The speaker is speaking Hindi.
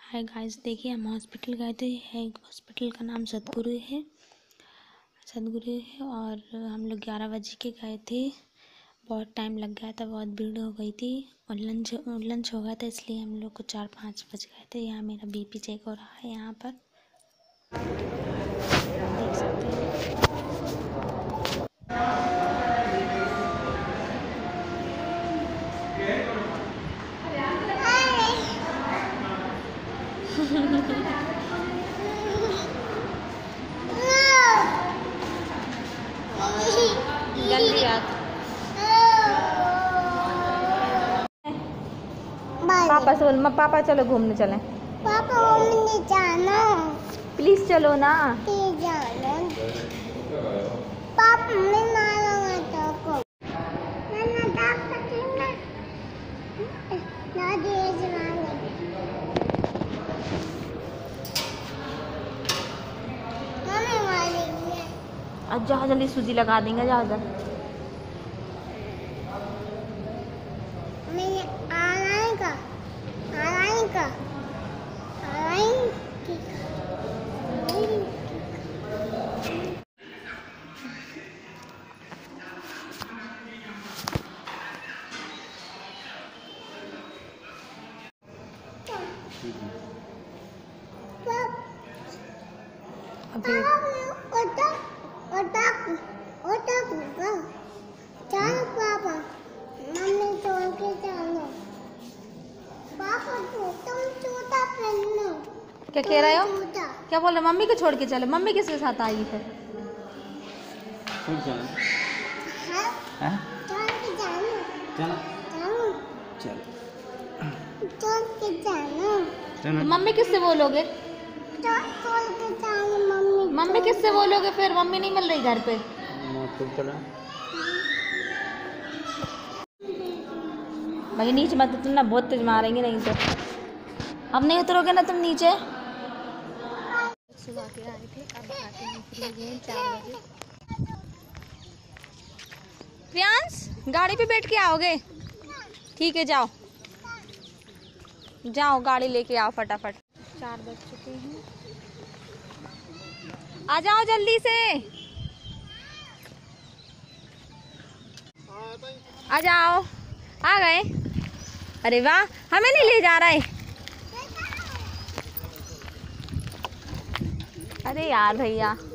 हाय गाइस, देखिए हम हॉस्पिटल गए थे। हॉस्पिटल का नाम सद्गुरु है और हम लोग 11 बजे के गए थे। बहुत टाइम लग गया था, बहुत भीड़ हो गई थी और लंच हो गया था, इसलिए हम लोग को 4-5 बज गए थे। यहाँ मेरा बीपी चेक हो रहा है। यहाँ पर देख सकते हैं। जल्दी आ। पापा से बोल, पापा चलो घूमने चलें। पापा घूमने जाना, प्लीज चलो ना। प्लीज जाना। पापा मैं मारूंगा तो मैं डॉक्टर ना दे जवानी। मम्मी मारेगी। आज जहाँ जल्दी सूजी लगा देंगे, जा उधर। मैंने आएगा अभी पापा मम्मी छोड़ के जानो। पापा तुम जूता पहनो। क्या कह रहे हो? जूता। क्या बोल रहे? मम्मी को छोड़ के चलो। मम्मी किसके साथ आई फिर? हाँ? छोड़ के जानो। जानो। छोड़ के जानो। तो मम्मी किससे बोलोगे? छोड़ के जानो मम्मी किससे बोलोगे फिर? मम्मी नहीं मिल रही घर पे। भाई नीचे मत, तुम ना बहुत तेज मारेंगे नहीं तो। अब नहीं उतरोगे ना तुम नीचे। सुबह के आए थे, अब आते हैं फ्री 4 बजे। प्रियांश, गाड़ी पे बैठ के आओगे? ठीक है, जाओ जाओ, गाड़ी लेके आओ फटाफट। 4 बज चुके हैं। आ जाओ जल्दी से, आ जाओ। आ गए? अरे वाह, हमें नहीं ले जा रहा है। अरे यार भैया।